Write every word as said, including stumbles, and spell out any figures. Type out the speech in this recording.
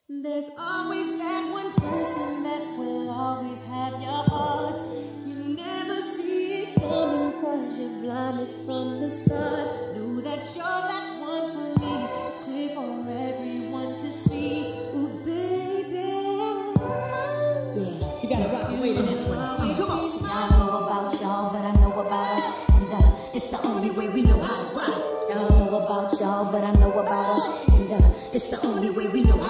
There's always that one person that will always have your heart. You never see it coming cause you're blinded from the start. Know that you're that one for me. It's clear for everyone to see. Ooh, baby. Yeah, you gotta rock and wait in this one. Uh, come on. Y'all know about y'all, but I know about us. And uh, it's the only way we know how to rock. Y'all know about y'all, but I know about us. And uh, it's the only way we know